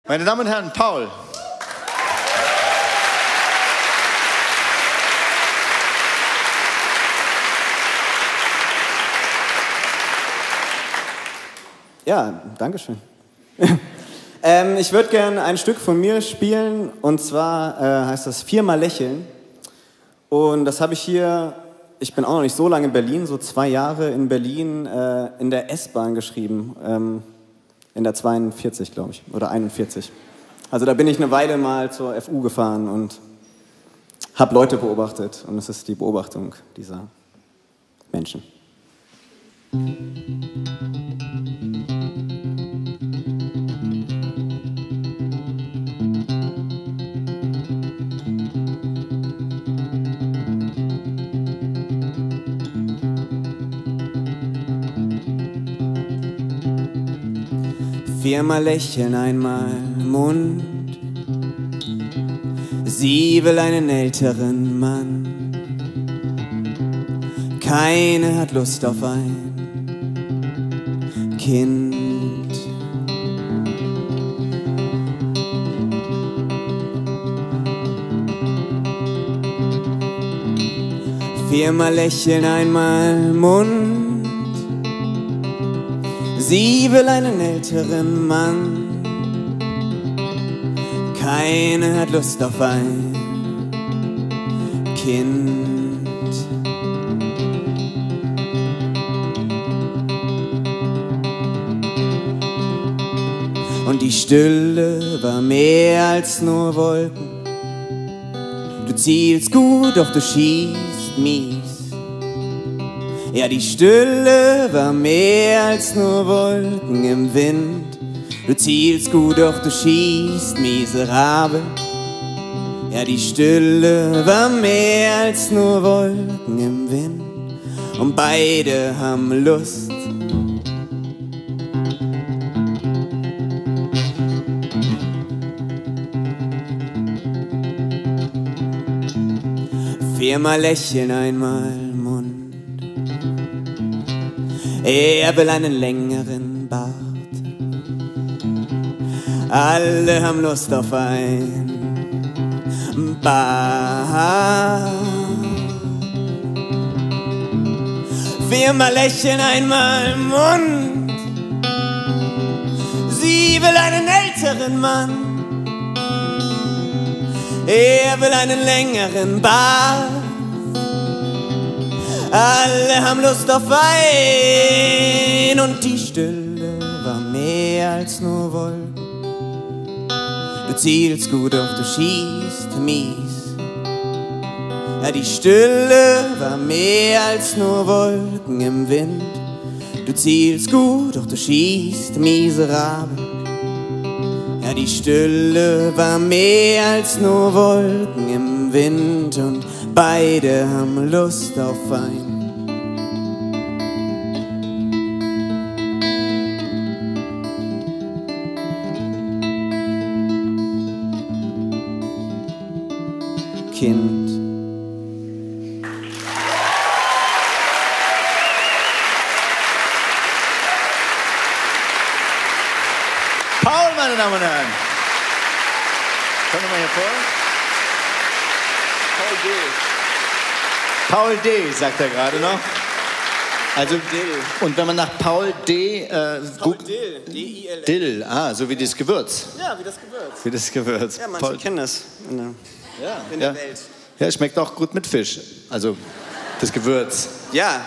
Meine Damen und Herren, Paul. Ja, danke schön. Ich würde gerne ein Stück von mir spielen, und zwar heißt das Viermal lächeln. Und das habe ich hier, ich bin auch noch nicht so lange in Berlin, so 2 Jahre in Berlin in der S-Bahn geschrieben, in der 42, glaube ich, oder 41. Also da bin ich eine Weile mal zur FU gefahren und habe Leute beobachtet, und es ist die Beobachtung dieser Menschen. Viermal lächeln, einmal Mund. Sie will einen älteren Mann. Keine hat Lust auf ein Kind. Viermal lächeln, einmal Mund. Sie will einen älteren Mann. Keine hat Lust auf ein Kind. Und die Stille war mehr als nur Wolken. Du zielst gut, doch du schießt mies. Ja, die Stille war mehr als nur Wolken im Wind. Du zielst gut, doch du schießt miserabel. Ja, die Stille war mehr als nur Wolken im Wind. Und beide haben Lust. Viermal lächeln, einmal Mund. Er will einen längeren Bart. Alle haben Lust auf ein Bart. Viermal lächeln, einmal Mund. Sie will einen älteren Mann. Er will einen längeren Bart. Alle haben Lust auf Wein. Und die Stille war mehr als nur Wolken. Du zielst gut, doch du schießt mies. Ja, die Stille war mehr als nur Wolken im Wind. Du zielst gut, doch du schießt miserabel. Ja, die Stille war mehr als nur Wolken im Wind. Und beide haben Lust auf ein Kind. Paul, meine Damen und Herren. Kommen wir mal hier vor. Paul D., sagt er gerade noch. Also, und wenn man nach Paul D. Paul Dill, D-I-L-L. Dill, so wie das Gewürz. Ja, wie das Gewürz. Wie das Gewürz. Ja, manche kennen das in der Welt. Ja, schmeckt auch gut mit Fisch. Also, das Gewürz. Ja.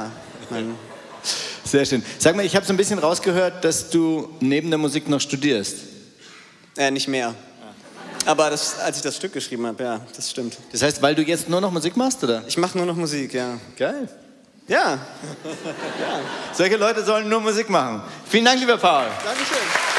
Sehr schön. Sag mal, ich habe so ein bisschen rausgehört, dass du neben der Musik noch studierst. Nicht mehr. Aber als ich das Stück geschrieben habe, ja, das stimmt. Das heißt, weil du jetzt nur noch Musik machst, oder? Ich mache nur noch Musik, ja. Geil. Ja. Solche Leute sollen nur Musik machen. Vielen Dank, lieber Paul. Dankeschön.